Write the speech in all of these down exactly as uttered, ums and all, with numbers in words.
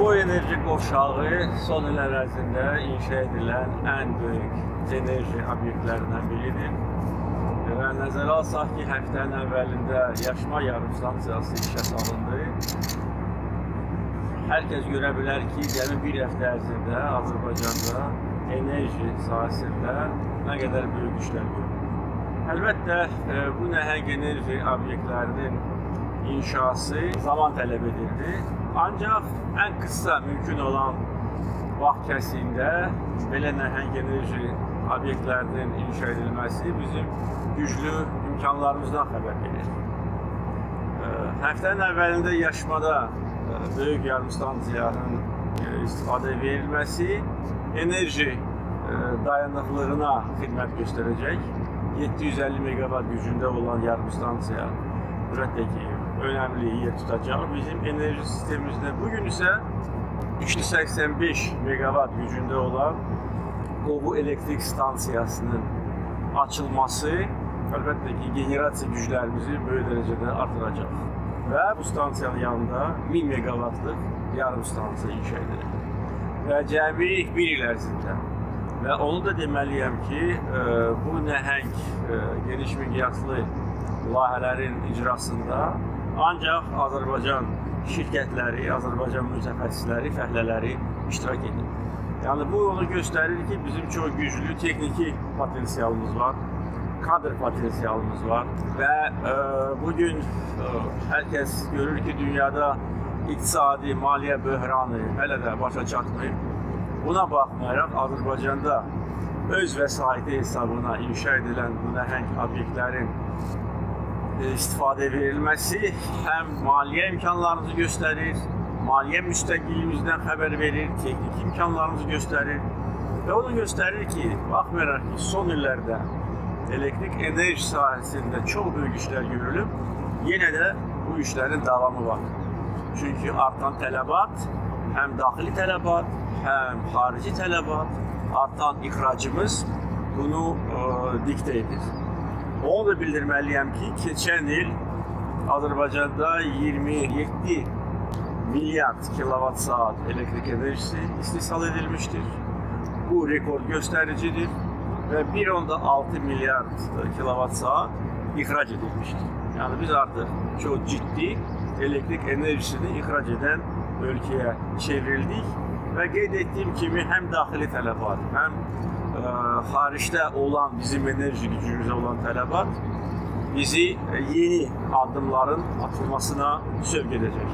Bu enerji qovşağı son illər ərzində inşa edilən ən böyük enerji obyektlərindən biridir. Və nəzərə alsaq ki, həftənin əvvəlində Yaşma yarım stansiyası işə salındı. Hər kəs görə bilər ki, gəmi bir həftə ərzində Azərbaycanda enerji sahəsində nə qədər böyük işlər görülür. Əlbəttə, bu nəhəng enerji obyektlərinin inşası zaman tələb edirdi. Ancaq ən qısa mümkün olan vaxt kəsiyində belə nəhəng enerji obyektlərinin inşa edilməsi bizim güclü imkanlarımızdan xəbər verir. Həftənin əvvəlində Yaşmada böyük yarımstansiyanın istifadə verilməsi enerji dayanıqlığına xidmət göstərəcək. yeddi yüz əlli meqavat gücündə olan yarımstansiya əlbəttə ki, önəmli yer tutacaq bizim enerji sistemimizdə. Bugün isə üç yüz səksən beş meqavat gücündə olan Qobu elektrik stansiyasının açılması əlbəttə ki, generasiya güclərimizi böyük dərəcədə artıracaq. Və bu stansiyanın yanında min meqavatlıq yarım stansiya inşa edilir. Və cəmi bir il ərzində. Və onu da deməliyəm ki, bu nəhəng, geniş miqyaslı layihələrin icrasında ancaq Azərbaycan şirkətləri, Azərbaycan mütəxəssisləri, fəhlələri iştirak edir. Yəni, bu onu göstərir ki, bizim çox güclü texniki potensialımız var, kadr potensialımız var və e, bugün e, hər kəs görür ki, dünyada iqtisadi, maliyyə böhranı hələ də başa çatmayıb. Buna baxmayaraq, Azərbaycanda öz vəsaiti hesabına inşa edilən bu nəhəng obyektlərin istifadə verilməsi həm maliyyə imkanlarımızı göstərir, maliyyə müstəqilliyimizdən xəbər verir, texniki imkanlarımızı göstərir və onu göstərir ki, baxmayaraq ki, son illərdə elektrik enerji sahəsində çox böyük işlər görülüb, yenə də bu işlərin davamı var. Çünki artan tələbat, həm daxili tələbat, həm xarici tələbat, artan ixracımız bunu e, diktə edir. Onu da bildirməliyəm ki, keçən il Azərbaycanda iyirmi yeddi milyard kilovat saat elektrik enerjisi istehsal edilmişdir. Bu rekord göstəricidir və bir nöqtə altı milyard kilovat saat ixrac edilmişdir. Yəni biz artıq çox ciddi elektrik enerjisini ixrac edən ölkəyə çevrildik və qeyd etdiyim kimi həm daxili tələbat, həm ə, xaricdə olan bizim enerji gücümüzə olan tələbat bizi yeni addımların atılmasına sövq edəcək.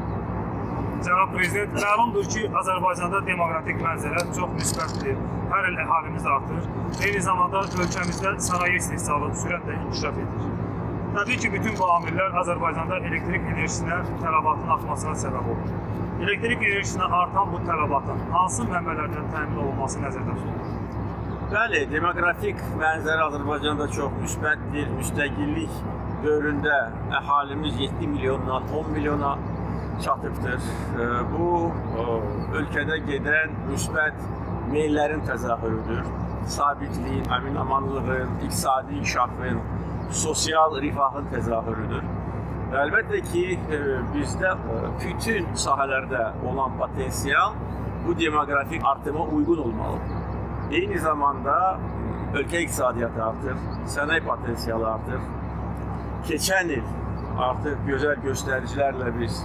Cənab Prezident, məlumdur ki, Azərbaycanda demoqratik mənzərə çox müsbətdir. Hər il əhalimiz artır. Eyni zamanda ölkəmizdə sənaye istehsalı sürətlə inkişaf edir. Təbii ki, bütün bu amillər Azərbaycanda elektrik enerjisinə tələbatın artmasına səbəb olur. Elektrik enerjisinə artan bu tələbatın hansı mənbələrdən təmin olunması nəzərdə tutulur? Bəli, demoqratik mənzərə Azərbaycanda çox müsbətdir. Müstəqillik dövründə əhalimiz yeddi milyondan on milyona çatıbdır. Bu, ölkədə gedən müsbət meyllərin təzahürüdür. Sabitliyin, əmin-amanlığın, iqtisadi inkişafın, sosial rifahın təzahürüdür. Və əlbəttə ki, bizdə bütün sahələrdə olan potensial bu demoqrafik artıma uyğun olmalıdır. Eyni zamanda ölkə iqtisadiyyatı artır, sənaye potensialı artır. Keçən il artıq gözəl göstəricilərlə biz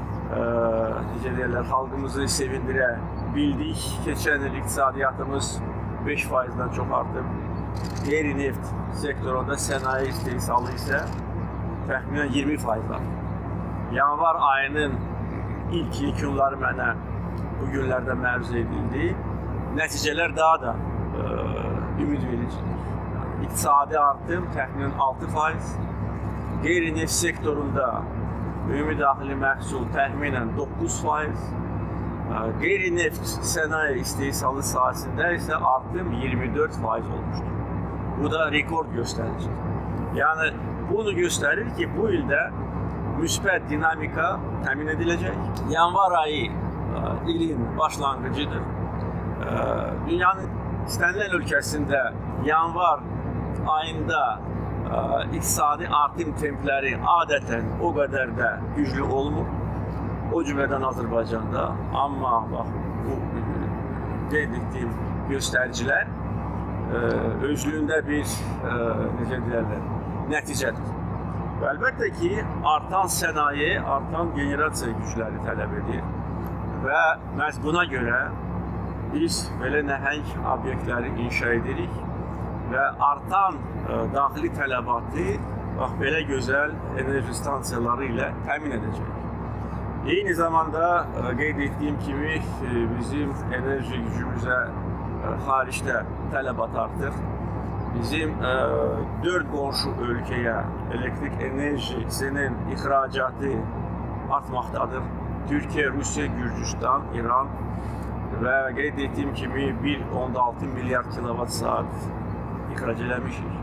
necə deyirlər, xalqımızı sevindirə bildik. Keçən il iqtisadiyyatımız beş faizdən çox artıb. Qeyri-neft sektorunda sənaye istehsalı isə təxminən iyirmi faiz artıb. Yanvar ayının ilk yekunları mənə bu günlərdə məruz edildi. Nəticələr daha da e, ümid vericidir. Yəni, iqtisadi artım təxminən altı faiz. Qeyri-neft sektorunda ümumi daxili məhsul təxminən doqquz faiz. Qeyri-neft sənaye istehsalı sahəsində isə artım iyirmi dörd faiz olmuşdur. Bu da rekord göstəricidir. Yəni, bunu göstərir ki, bu ildə müsbət dinamika təmin ediləcək. Yanvar ayı ilin başlanğıcıdır. Dünyanın istənilən ölkəsində yanvar ayında iqtisadi artım templəri adətən o qədər də güclü olmur. o cümlədən Azərbaycanda. Amma bax, bu qeyd etdiyim göstəricilər özlüyündə bir, necə deyərlər, nəticədir. Və əlbəttə ki, artan sənaye, artan generasiya gücləri tələb edir və məhz buna görə biz belə nəhəng obyektləri inşa edirik və artan daxili tələbatı bax, belə gözəl enerji stansiyaları ilə təmin edəcək. Eyni zamanda qeyd etdiyim kimi bizim enerji gücümüzə xaricdə tələbat artır. Bizim dörd qonşu ölkəyə elektrik enerjisinin ixracatı artmaqdadır. Türkiyə, Rusiya, Gürcüstan, İran və qeyd etdiyim kimi bir nöqtə altı milyard kilovat saat ixrac eləmişik.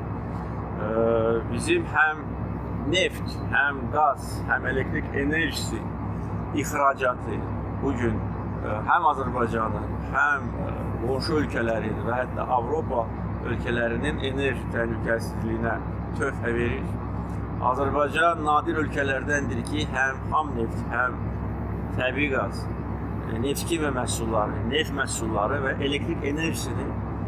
Bizim həm neft, həm qaz, həm elektrik enerjisi ixracatı bugün həm Azərbaycanın, həm qonşu ölkələrin və hətta Avropa ölkələrinin enerji təhlükəsizliyinə töhfə verir. Azərbaycan nadir ölkələrdəndir ki, həm ham neft, həm təbii qaz, neft kimi məhsulları, neft məhsulları və elektrik enerjisini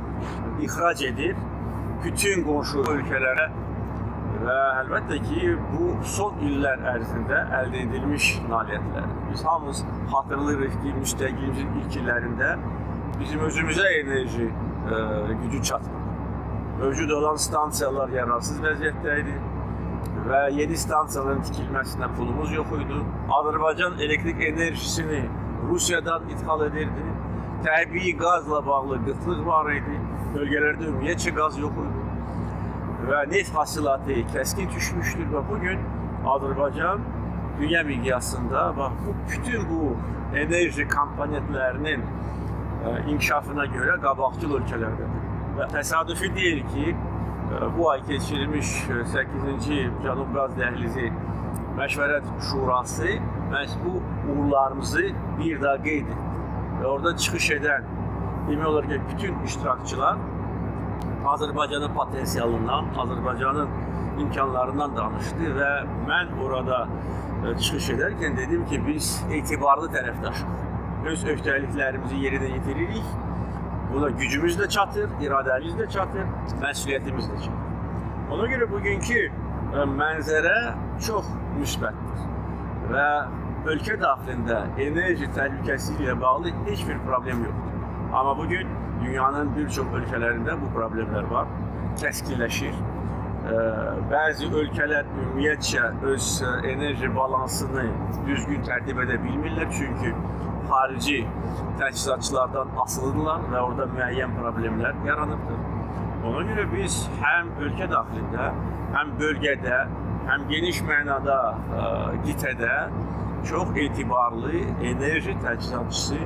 ixrac edir bütün qonşu ölkələrə və əlbəttə ki, bu son illər ərzində əldə edilmiş nailiyyətlərdir. Biz hamımız xatırlayırıq ki, müstəqilliğimizin ilk illərində bizim özümüzə enerji e, gücü çatmır. Mövcud olan stansiyalar yararsız vəziyyətdə idi və yeni stansiyaların tikilməsinə pulumuz yox idi. Azərbaycan elektrik enerjisini Rusiyadan ithal edirdi. Təbii qazla bağlı qıtlıq var idi. Bölgələrdə ümumiyyətcə qaz yox idi. Və neft hasilatı kəskin düşmüşdür və bugün Azərbaycan dünya miqyasında bax, bu, bütün bu enerji komponentlərinin inkişafına görə qabaqcıl ölkələrdədir. Və təsadüfi deyil ki, bu ay keçirilmiş səkkizinci Cənub Qaz Dəhlizi Məşvərət Şurası məhz bu uğurlarımızı bir daha qeyd etdi. Və orada çıxış edən, demək olar ki, bütün iştirakçılar Azərbaycanın potensialından, Azərbaycanın imkanlarından danışdı və mən orada çıxış edərkən dedim ki, biz etibarlı tərəfdaşıq. Öz öhdəliklərimizi yerinə yetiririk. Buna gücümüz də çatır, iradəmiz də çatır, məsuliyyətimiz də çatır. Ona görə bugünkü mənzərə çox müsbətdir və ölkə daxilində enerji təhlükəsizliyi ilə bağlı heç bir problem yoxdur. Amma bugün dünyanın bir çox ölkələrində bu problemlər var, kəskinləşir. Bəzi ölkələr ümumiyyətcə öz enerji balansını düzgün tərtib edə bilmirlər, çünki xarici təchizatçılardan asılıdırlar və orada müəyyən problemlər yaranıbdır. Ona görə biz həm ölkə daxilində, həm bölgədə, həm geniş mənada qitədə çox etibarlı enerji təchizatçısı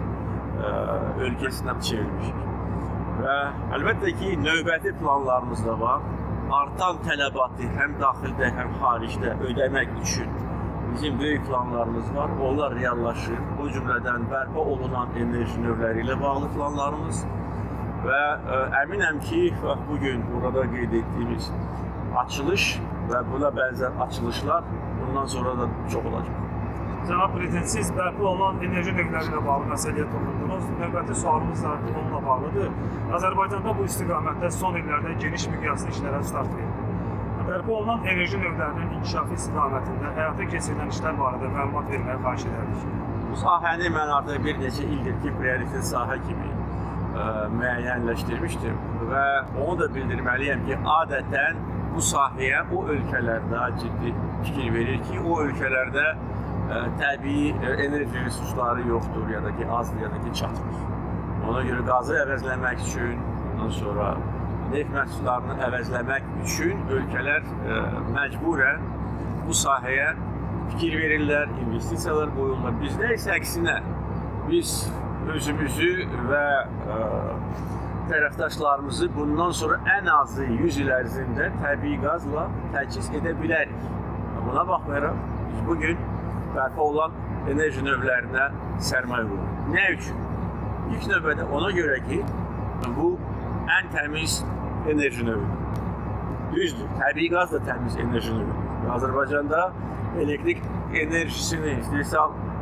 ölkəsinə çevrilmişik. Və əlbəttə ki, növbəti planlarımız da var. Artan tələbatı həm daxildə, həm xaricdə ödəmək üçün bizim böyük planlarımız var. Onlar reallaşır. O cümlədən bərpa olunan enerji növləri ilə bağlı planlarımız və ə, əminəm ki, bugün burada qeyd etdiyimiz açılış və buna bənzər açılışlar bundan sonra da çox olacaq. Cənab Prezident, siz bərpa olunan enerji növləri ilə bağlı məsələyə toxundunuz. Növbəti sualımız da onunla bağlıdır. Azərbaycanda bu istiqamətdə son illərdə geniş miqyaslı işlərə start verildi. Bərpa olunan enerji növlərinin inkişafı istiqamətində həyata keçirilən işlər barədə məlumat verməyə xahiş edərdik. Bu sahəni mən artıq bir neçə ildir ki, prioritet sahə kimi ə, müəyyənləşdirmişdim və onu da bildirməliyəm ki, adətən bu sahəyə o ölkələr daha ciddi fikir verir ki, o ölkələrdə ə, təbii enerji resursları yoxdur ya da ki, azdır ya da ki, çatmır. Ona görə qazı əvəzləmək üçün, ondan sonra neft məhsullarını əvəzləmək üçün ölkələr ə, məcburən bu sahəyə fikir verirlər, investisiyalar qoyurlar. Bizdə isə əksinə, biz özümüzü və ə, tərəfdaşlarımızı bundan sonra ən azı yüz il ərzində təbii qazla təchiz edə bilərik. Buna baxmayaraq, biz bugün bərpa olan enerji növlərinə sərmayə qoyuruq. Nə üçün? İlk növbədə ona görə ki, bu ən təmiz enerji növüdür. Düzdür, təbii qaz da təmiz enerji növüdür. Azərbaycanda elektrik enerjisini istehsal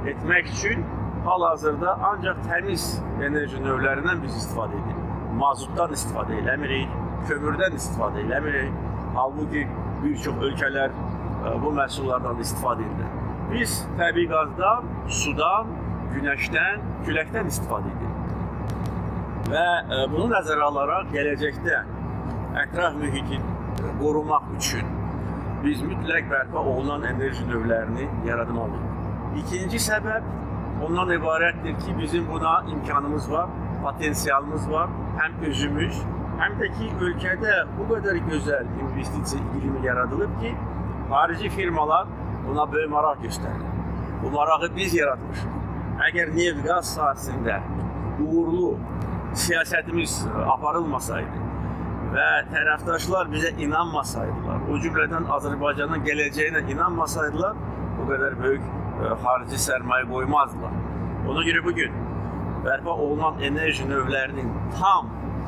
etmək üçün hal-hazırda ancaq təmiz enerji növlərindən biz istifadə edirik. Mazutdan istifadə eləmirik, kömürdən istifadə eləmirik. Halbuki bir çox ölkələr bu məhsullardan istifadə edir. Biz təbii qazdan, sudan, günəşdən, küləkdən istifadə edirik. Və bunu nəzərə alaraq gələcəkdə ətraf mühiti qorumaq üçün biz mütləq bərpa olunan enerji növlərini yaratmalıyıq. İkinci səbəb ondan ibarətdir ki, bizim buna imkanımız var, potensialımız var. Həm özümüz, həm də ki, ölkədə bu qədər gözəl investisiya iqlimi yaradılıb ki, xarici firmalar buna böyük maraq göstərir. Bu marağı biz yaratmışıq. Əgər neft-qaz sahəsində uğurlu siyasətimiz aparılmasaydı və tərəfdaşlar bizə inanmasaydılar, o cümlədən Azərbaycanın gələcəyinə inanmasaydılar, bu qədər böyük xarici sərmayə qoymazdılar. Ona görə bugün bərpa olunan enerji növlərinin tam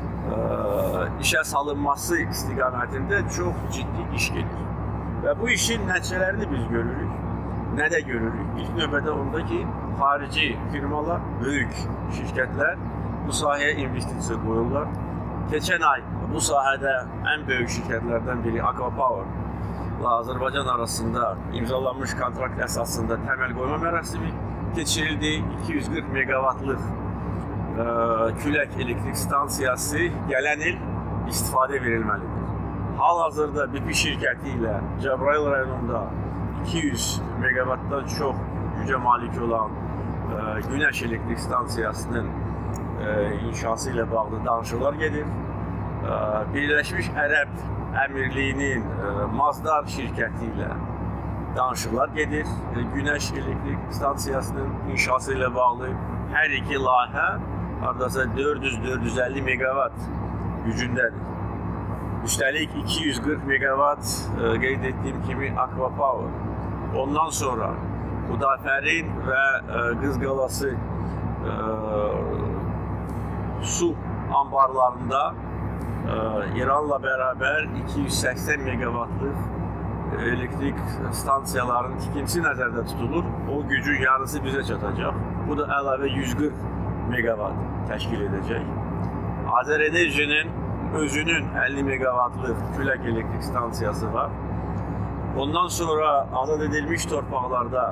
ə, işə salınması istiqamətində çox ciddi iş gedir. Və bu işin nəticələrini biz görürük. Nə də görürük? İlk növbədə onda ki, xarici firmalar, böyük şirkətlər bu sahəyə investisiya qoyurlar. Keçən ay bu sahədə ən böyük şirkətlərdən biri Aqua Power ilə Azərbaycan arasında imzalanmış kontrakt əsasında təməl qoyma mərasimi keçirildi. iki yüz qırx meqavatlıq ə, külək elektrik stansiyası gələn il istifadə verilməlidir. Hal-hazırda B P şirkəti ilə Cəbrayıl rayonunda iki yüz meqavatdan çox gücə malik olan ə, günəş elektrik stansiyasının ə, inşası ilə bağlı danışıqlar gedir. Ə, Birləşmiş Ərəb Əmirliyinin ə, Mazdar şirkəti ilə danışıqlar gedir. Günəş elektrik stansiyasının inşası ilə bağlı hər iki layihə hardasa dörd yüz dörd yüz əlli meqavat gücündədir. Üstəlik iki yüz qırx meqavat ə, qeyd etdiyim kimi Aqua Power. Ondan sonra Xudafərin və ə, Qızqalası ə, su ambarlarında ə, İranla bərabər iki yüz səksən meqavatlıq elektrik stansiyaların tikintisi nəzərdə tutulur. O gücün yarısı bizə çatacaq. Bu da əlavə yüz qırx meqavat təşkil edəcək. Azərenerjinin özünün əlli meqavatlıq külək elektrik stansiyası var. Ondan sonra azad edilmiş torpaqlarda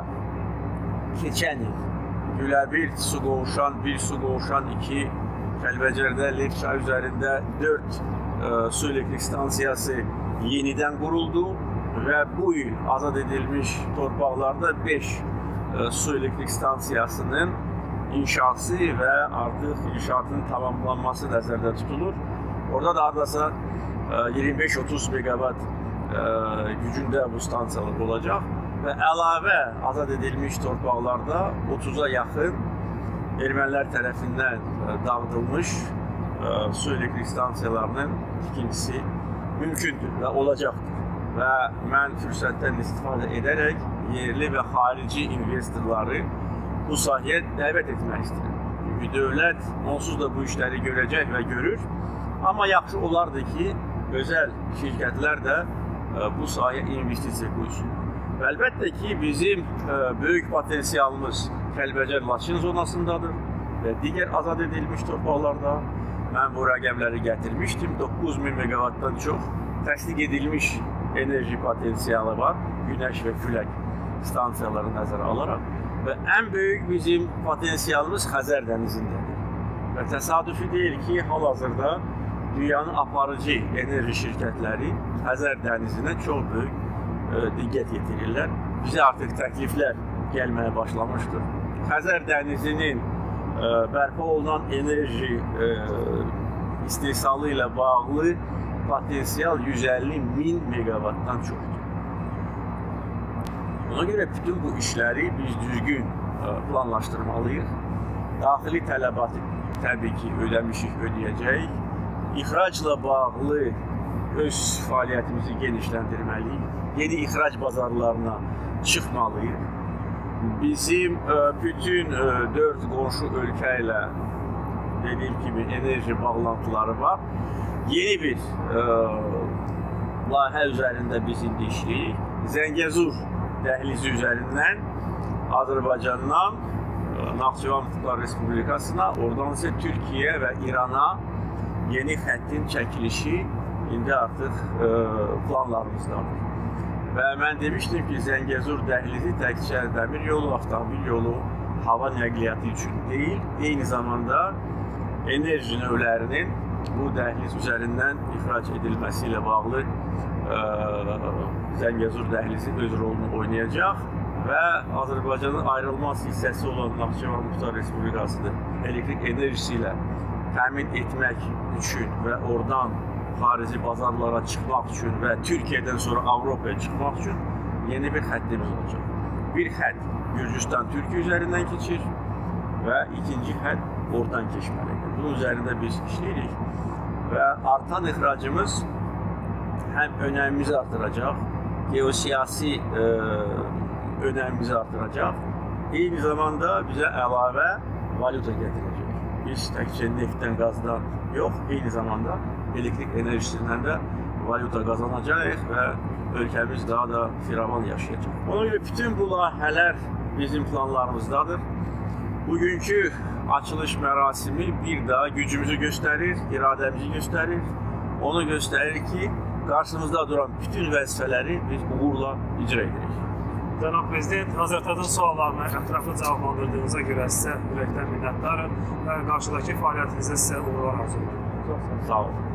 keçən il Güləbird su qovuşan bir, su qovuşan iki, Kəlbəcərdə Lef çayı üzərində dörd ə, su elektrik stansiyası yenidən quruldu və bu il azad edilmiş torpaqlarda beş ə, su elektrik stansiyasının inşası və artıq inşaatın tamamlanması nəzərdə tutulur. Orada da hardasa iyirmi beş otuz meqavat gücündə bu stansiyalar olacaq və əlavə azad edilmiş torpaqlarda otuza yaxın ermənilər tərəfindən dağıdılmış su elektrik stansiyalarının tikintisi mümkündür və olacaqdır. Və mən fürsətdən istifadə edərək yerli və xarici investorları bu sahəyə dəvət etmək istəyirəm. Çünki dövlət onsuz da bu işləri görəcək və görür. Amma yaxşı olardı ki, özəl şirkətlər də bu sahəyə investisiya qoysun. Və əlbəttə ki, bizim böyük potensialımız Kəlbəcər-Laçın zonasındadır və digər azad edilmiş torpaqlarda. Mən bu rəqəmləri gətirmişdim. doqquz min meqavatdan çox təsdiq edilmiş enerji potensialı var, günəş və külək stansiyaları nəzərə alaraq. Və ən böyük bizim potensialımız Xəzər dənizindədir. Və təsadüfi deyil ki, hal-hazırda dünyanın aparıcı enerji şirkətləri Xəzər dənizinə çox böyük ə, diqqət yetirirlər. Bizə artıq təkliflər gəlməyə başlamışdır. Xəzər dənizinin ə, bərpa olunan enerji ə, istehsalı ilə bağlı potensial yüz əlli min meqavatdan çoxdur. Ona görə bütün bu işləri biz düzgün planlaşdırmalıyıq. Daxili tələbatı təbii ki, ödəmişik, ödəyəcəyik. İxracla bağlı öz fəaliyyətimizi genişləndirməliyik. Yeni ixrac bazarlarına çıxmalıyıq. Bizim bütün dörd qonşu ölkə ilə dediyim kimi enerji bağlantıları var. Yeni bir layihə üzərində biz indi işləyirik. Zəngəzur dəhlizi üzərindən Azərbaycandan Naxçıvan Muxtar Respublikasına, oradan isə Türkiyə və İrana yeni xəttin çəkilişi indi artıq e, planlarımızdadır. Və mən demişdim ki, Zəngəzur dəhlizi təkcə dəmir yolu, avtomobil yolu, hava nəqliyyatı üçün deyil, eyni zamanda enerji növlərinin bu dəhliz üzərindən ixrac edilməsi ilə bağlı e, Zəngəzur dəhlizi öz rolunu oynayacaq və Azərbaycanın ayrılmaz hissəsi olan Naxçıvan Muxtar Respublikasını elektrik enerjisi ilə təmin etmək üçün və oradan xarici bazarlara çıxmaq üçün və Türkiyədən sonra Avropaya çıxmaq üçün yeni bir xəttimiz olacaq. Bir xətt Gürcüstan-Türkiyə üzərindən keçir və ikinci xətt oradan keçməlidir. Bunun üzərində biz işləyirik və artan ixracımız həm önəmimizi artıracaq, geosiyasi e, önəmimizi artıracaq, eyni zamanda bizə əlavə valyuta gətirəcək. Biz təkcə neftdən, qazdan yox, eyni zamanda elektrik enerjisindən də valyuta qazanacaq və ölkəmiz daha da firavan yaşayacaq. Ona görə bütün bu layihələr bizim planlarımızdadır. Bugünkü açılış mərasimi bir daha gücümüzü göstərir, iradəmizi göstərir. Onu göstərir ki, qarşımızda duran bütün vəzifələri biz uğurla icra edirik. Cənab Prezident, Azərtadın suallarına ətraflı cavablandırdığınıza görə sizə ürəkdən minnətdarım və qarşıdakı fəaliyyətinizə sizə uğurlar arzulayıram. Sağ olun.